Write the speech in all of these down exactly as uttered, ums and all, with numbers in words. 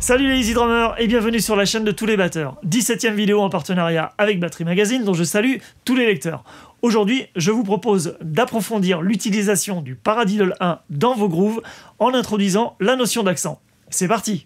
Salut les Easy Drummers et bienvenue sur la chaîne de tous les batteurs. dix-septième vidéo en partenariat avec Battery Magazine dont je salue tous les lecteurs. Aujourd'hui, je vous propose d'approfondir l'utilisation du Paradiddle un dans vos grooves en introduisant la notion d'accent. C'est parti!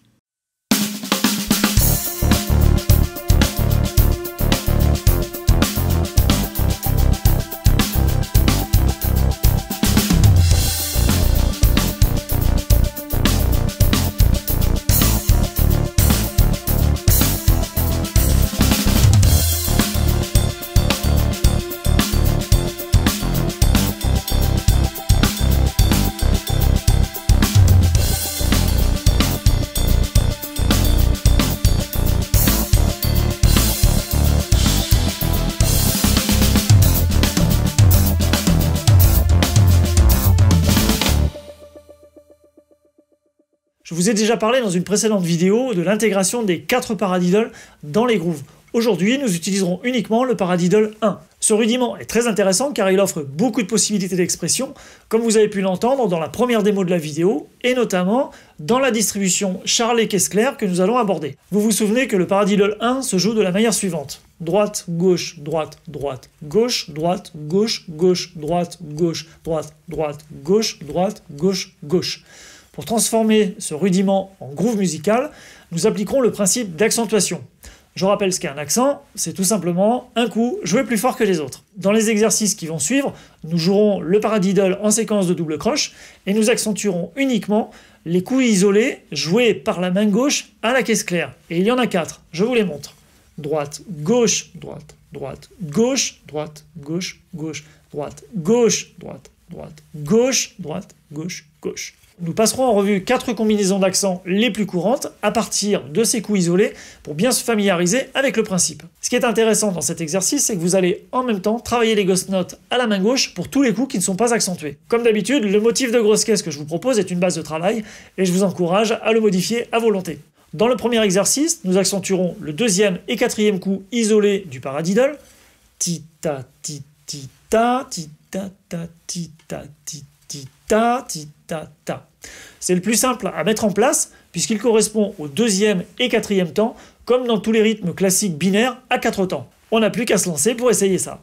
Je vous ai déjà parlé dans une précédente vidéo de l'intégration des quatre paradiddles dans les grooves. Aujourd'hui, nous utiliserons uniquement le Paradiddle un. Ce rudiment est très intéressant car il offre beaucoup de possibilités d'expression, comme vous avez pu l'entendre dans la première démo de la vidéo, et notamment dans la distribution Charlet-Kessler que nous allons aborder. Vous vous souvenez que le Paradiddle un se joue de la manière suivante. Droite, gauche, droite, droite, gauche, droite, gauche, gauche, droite, gauche, droite, droite, gauche, droite, gauche, gauche. Pour transformer ce rudiment en groove musical, nous appliquerons le principe d'accentuation. Je rappelle ce qu'est un accent, c'est tout simplement un coup joué plus fort que les autres. Dans les exercices qui vont suivre, nous jouerons le Paradiddle en séquence de double croche et nous accentuerons uniquement les coups isolés joués par la main gauche à la caisse claire. Et il y en a quatre, je vous les montre. Droite, gauche, droite, droite, gauche, droite, gauche, gauche, droite, gauche, droite, droite, gauche, droite, gauche, gauche. Nous passerons en revue quatre combinaisons d'accents les plus courantes à partir de ces coups isolés pour bien se familiariser avec le principe. Ce qui est intéressant dans cet exercice, c'est que vous allez en même temps travailler les ghost notes à la main gauche pour tous les coups qui ne sont pas accentués. Comme d'habitude, le motif de grosse caisse que je vous propose est une base de travail et je vous encourage à le modifier à volonté. Dans le premier exercice, nous accentuerons le deuxième et quatrième coup isolé du Paradiddle. Ti ta ti ti ta ti ta ta ti ta ti ti ta ti ta ta. C'est le plus simple à mettre en place puisqu'il correspond au deuxième et quatrième temps comme dans tous les rythmes classiques binaires à quatre temps. On n'a plus qu'à se lancer pour essayer ça.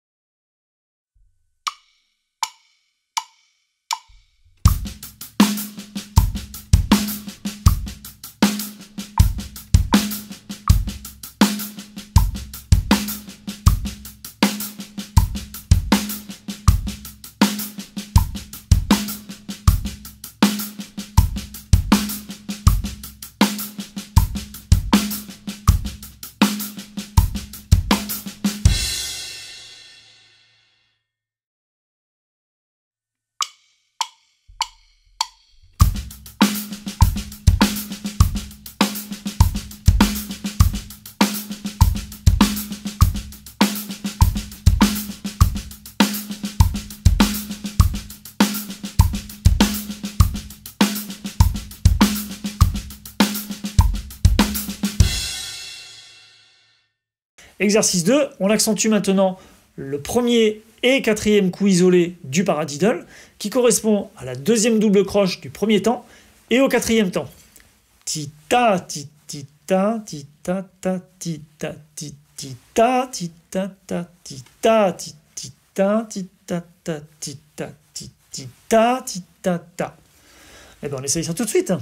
Exercice deux, on accentue maintenant le premier et quatrième coup isolé du Paradiddle, qui correspond à la deuxième double croche du premier temps et au quatrième temps. Ti ta ti ti ta ti ta ta ti ta ti ti ta ti ta ta ti ta ti ti ta ti ta ta ti ta ti ti ta ti ta ta. Eh bien on essaye ça tout de suite.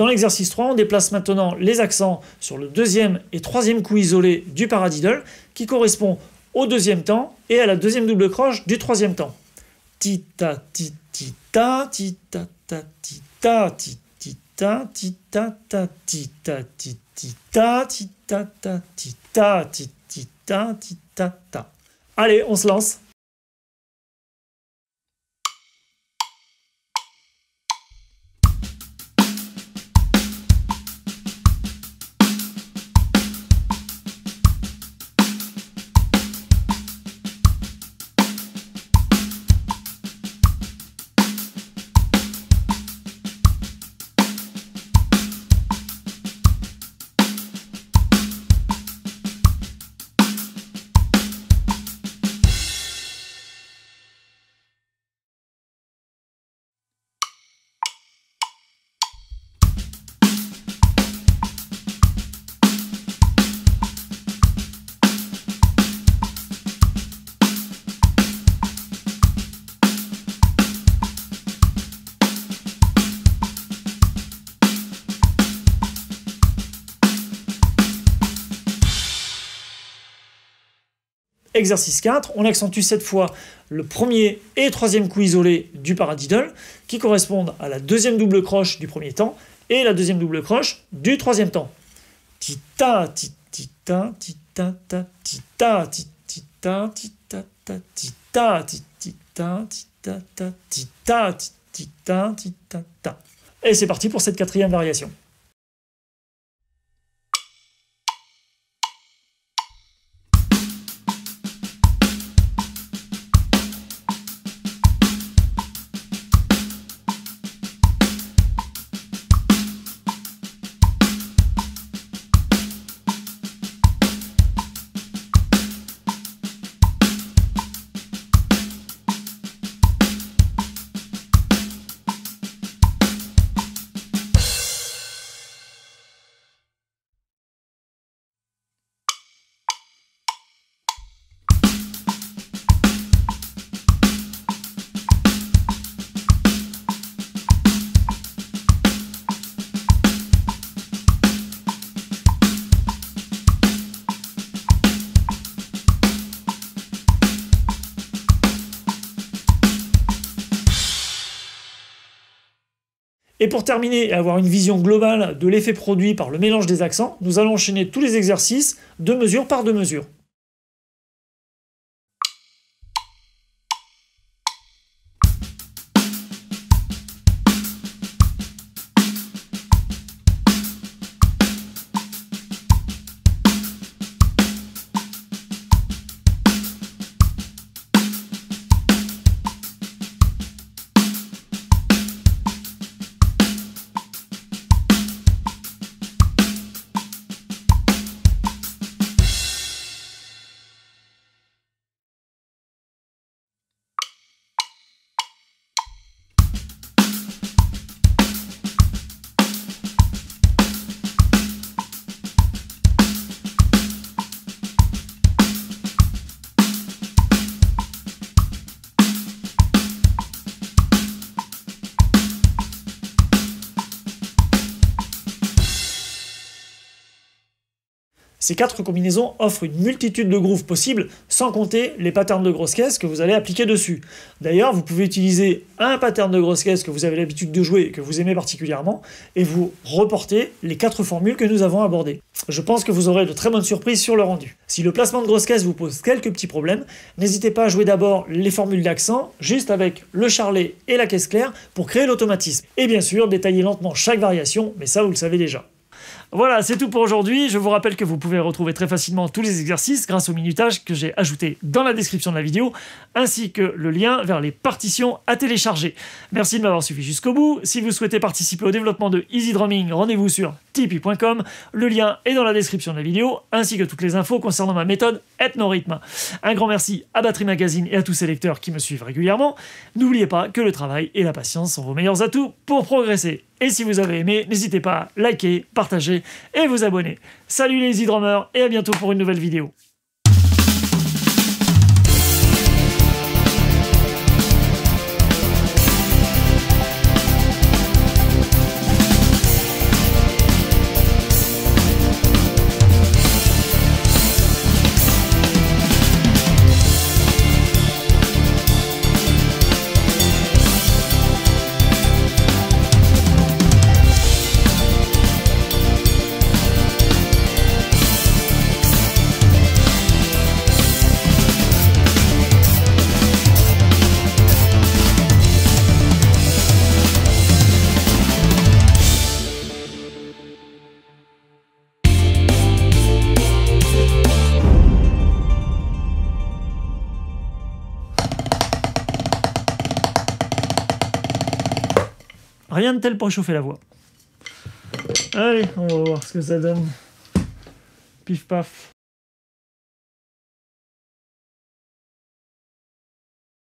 Dans l'exercice trois, on déplace maintenant les accents sur le deuxième et troisième coup isolé du paradiddle, qui correspond au deuxième temps et à la deuxième double croche du troisième temps. Ti ta ti ti ta ti ta ta ti ta ti ti ta ti ta ta ti ta ti ti ta ti ta ta ti ta ti ti ta ti ta ta. Allez, on se lance. Exercice quatre, on accentue cette fois le premier et troisième coup isolé du paradiddle, qui correspondent à la deuxième double croche du premier temps et la deuxième double croche du troisième temps. Ti ta ti ti ta ti ta ta ti ta ti ti ta ti ta ta ti ta ti ti ta ti ta ta ti ta ti ti ta ti ta ta. Et c'est parti pour cette quatrième variation. Et pour terminer et avoir une vision globale de l'effet produit par le mélange des accents, nous allons enchaîner tous les exercices deux mesures par deux mesures. Ces quatre combinaisons offrent une multitude de grooves possibles, sans compter les patterns de grosse caisse que vous allez appliquer dessus. D'ailleurs, vous pouvez utiliser un pattern de grosse caisse que vous avez l'habitude de jouer et que vous aimez particulièrement, et vous reportez les quatre formules que nous avons abordées. Je pense que vous aurez de très bonnes surprises sur le rendu. Si le placement de grosse caisse vous pose quelques petits problèmes, n'hésitez pas à jouer d'abord les formules d'accent, juste avec le charlet et la caisse claire, pour créer l'automatisme. Et bien sûr, détailler lentement chaque variation, mais ça vous le savez déjà. Voilà, c'est tout pour aujourd'hui. Je vous rappelle que vous pouvez retrouver très facilement tous les exercices grâce au minutage que j'ai ajouté dans la description de la vidéo, ainsi que le lien vers les partitions à télécharger. Merci de m'avoir suivi jusqu'au bout. Si vous souhaitez participer au développement de Easy Drumming, rendez-vous sur tipeee point com. Le lien est dans la description de la vidéo, ainsi que toutes les infos concernant ma méthode Ethnorhythm. Un grand merci à Battery Magazine et à tous ces lecteurs qui me suivent régulièrement. N'oubliez pas que le travail et la patience sont vos meilleurs atouts pour progresser. Et si vous avez aimé, n'hésitez pas à liker, partager et vous abonner. Salut les Easy Drummers et à bientôt pour une nouvelle vidéo. rien de tel pour réchauffer la voix. Allez, on va voir ce que ça donne. Pif paf.